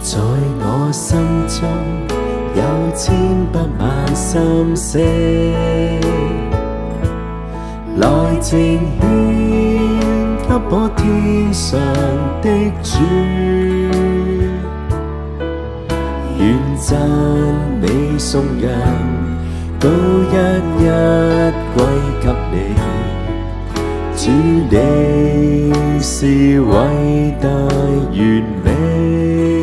在我心中有千百萬心聲，來呈獻給我天上的主，願讚美頌揚都一一歸給你。主你是偉大完美，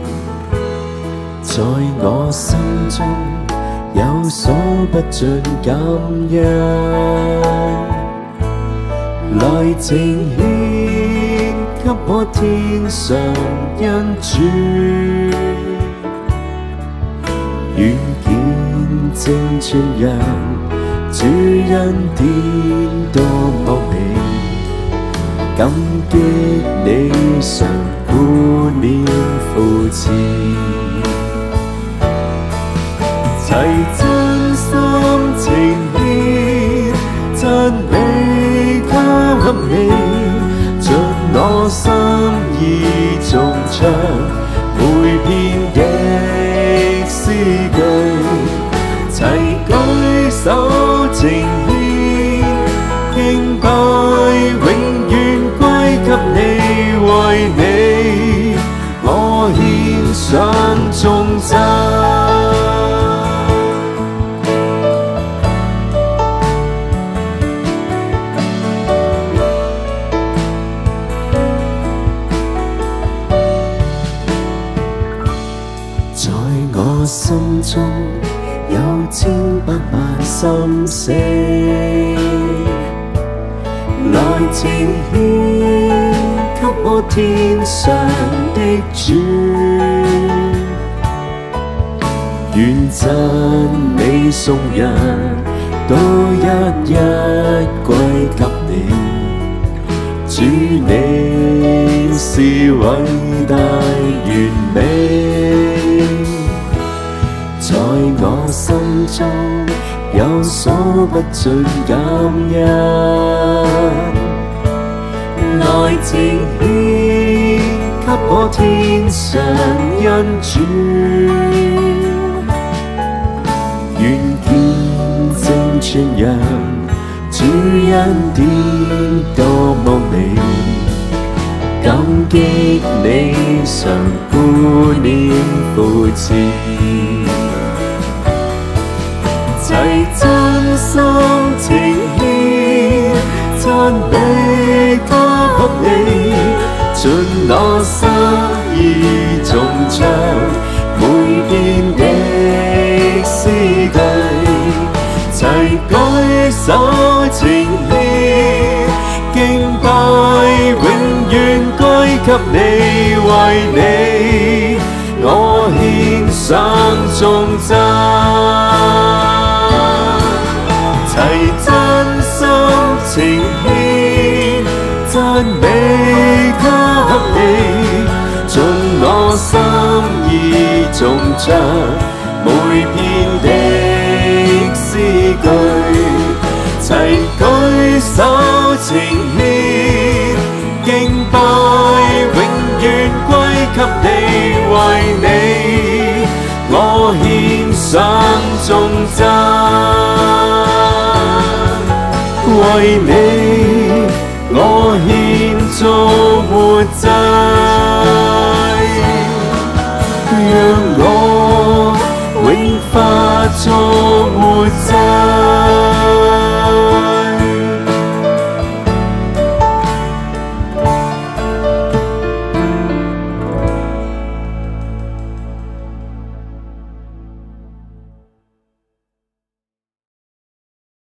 在我心中有數不盡感恩，來呈獻給我天上恩主，願見證傳揚主恩典多麼美，感激你常顧念扶持，齊真心情獻讚美給你，盡我心意頌唱每篇的詩句，齊舉手呈獻敬拜，永遠歸給你，為你我獻上頌讚。在我心中有千百萬心聲，來呈獻給我天上的主，願讚美頌揚都一一歸給你。主你是偉大完美，在我心中有數不盡感恩，來呈獻給我天上恩主，願見證傳揚主恩典多麼美，感激你常顧念扶持，齊真心呈獻讚美給你，盡我心意頌唱每篇的詩句，齊舉手呈獻敬拜，永遠歸給你，為你我獻上頌讚。齊真心呈獻讚美給你，盡我心意頌唱每篇的詩句，齊舉手呈獻敬拜，永遠歸給你，為你我獻上頌讚。為你我獻做活祭。